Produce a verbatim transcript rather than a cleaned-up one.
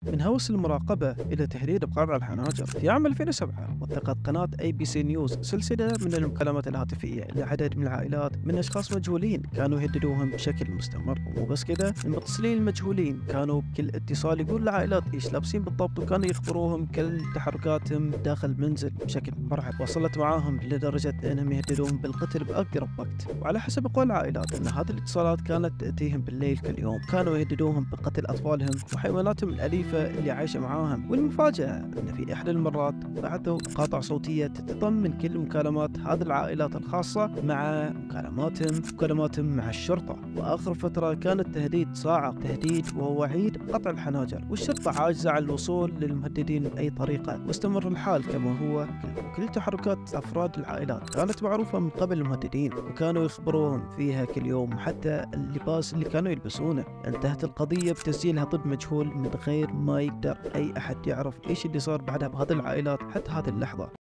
من هوس المراقبة إلى تهديد بقطع الحناجر. في عام ألفين وسبعة وثقت قناة أي بي سي نيوز سلسلة من المكالمات الهاتفية لعدد من العائلات من أشخاص مجهولين كانوا يهددوهم بشكل مستمر. ومو بس كذا، المتصلين المجهولين كانوا بكل اتصال يقول للعائلات إيش لابسين بالضبط، وكانوا يخبروهم كل تحركاتهم داخل المنزل بشكل مرعب. وصلت معاهم لدرجة أنهم يهددوهم بالقتل بأقرب وقت. وعلى حسب أقوال العائلات أن هذه الاتصالات كانت تأتيهم بالليل كل يوم، كانوا يهددوهم بقتل أطفالهم وحيواناتهم الأليفة اللي عايشة معاهم. والمفاجأة أن في إحدى المرات بعثوا مقاطع صوتية تتضمن كل مكالمات هذه العائلات الخاصة مع مكالماتهم مكالماتهم مع الشرطة. وآخر فترة كان التهديد صاعق، تهديد وهو وعيد بقطع الحناجر، والشرطة عاجزة عن الوصول للمهددين بأي طريقة. واستمر الحال كما هو. كل تحركات أفراد العائلات كانت معروفة من قبل المهددين، وكانوا يخبروهم فيها كل يوم، حتى اللباس اللي كانوا يلبسونه. انتهت القضية بتسجيلها ضد مجهول من غير ما يقدر أي أحد يعرف إيش اللي صار بعدها بهذه العائلات حتى هذه اللحظة.